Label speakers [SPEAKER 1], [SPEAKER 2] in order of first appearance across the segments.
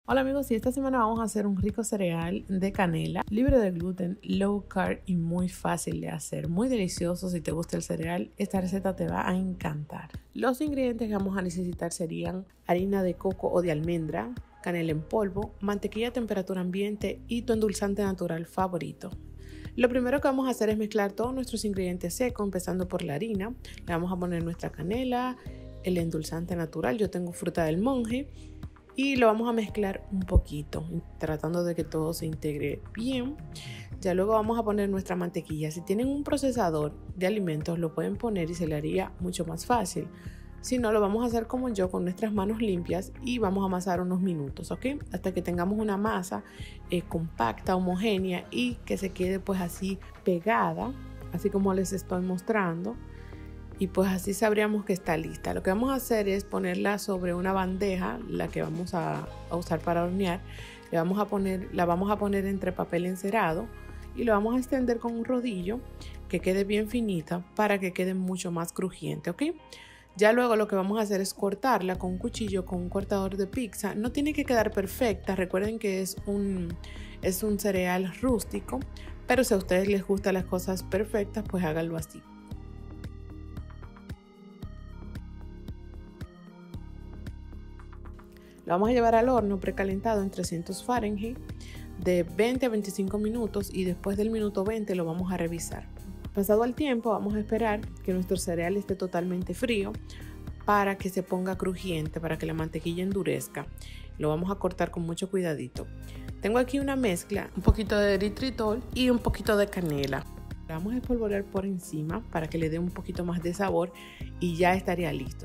[SPEAKER 1] Hola amigos, y esta semana vamos a hacer un rico cereal de canela, libre de gluten, low carb y muy fácil de hacer, muy delicioso. Si te gusta el cereal, esta receta te va a encantar. Los ingredientes que vamos a necesitar serían harina de coco o de almendra, canela en polvo, mantequilla a temperatura ambiente y tu endulzante natural favorito. Lo primero que vamos a hacer es mezclar todos nuestros ingredientes secos, empezando por la harina. Le vamos a poner nuestra canela, el endulzante natural, yo tengo fruta del monje, y lo vamos a mezclar un poquito, tratando de que todo se integre bien. Ya luego vamos a poner nuestra mantequilla. Si tienen un procesador de alimentos, lo pueden poner y se le haría mucho más fácil. Si no, lo vamos a hacer como yo, con nuestras manos limpias, y vamos a amasar unos minutos, ¿ok? Hasta que tengamos una masa compacta, homogénea y que se quede pues así pegada, así como les estoy mostrando. Y pues así sabríamos que está lista. Lo que vamos a hacer es ponerla sobre una bandeja, la que vamos a usar para hornear. La vamos a poner entre papel encerado y lo vamos a extender con un rodillo que quede bien finita para que quede mucho más crujiente, ¿ok? Ya luego lo que vamos a hacer es cortarla con un cuchillo, con un cortador de pizza. No tiene que quedar perfecta, recuerden que es un cereal rústico, pero si a ustedes les gustan las cosas perfectas, pues háganlo así. Lo vamos a llevar al horno precalentado en 300 Fahrenheit de 20 a 25 minutos y después del minuto 20 lo vamos a revisar. Pasado el tiempo vamos a esperar que nuestro cereal esté totalmente frío para que se ponga crujiente, para que la mantequilla endurezca. Lo vamos a cortar con mucho cuidadito. Tengo aquí una mezcla, un poquito de eritritol y un poquito de canela. La vamos a espolvorear por encima para que le dé un poquito más de sabor y ya estaría listo.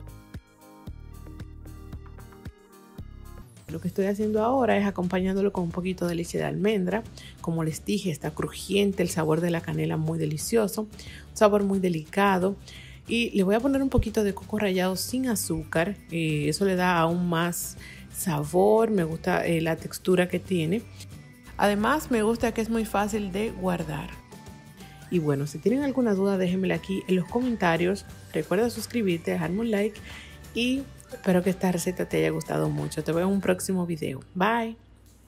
[SPEAKER 1] Lo que estoy haciendo ahora es acompañándolo con un poquito de leche de almendra. Como les dije, está crujiente, el sabor de la canela muy delicioso, un sabor muy delicado. Y le voy a poner un poquito de coco rallado sin azúcar, eso le da aún más sabor, me gusta la textura que tiene. Además me gusta que es muy fácil de guardar. Y bueno, si tienen alguna duda déjenmela aquí en los comentarios. Recuerda suscribirte, dejarme un like y espero que esta receta te haya gustado mucho. Te veo en un próximo video. Bye.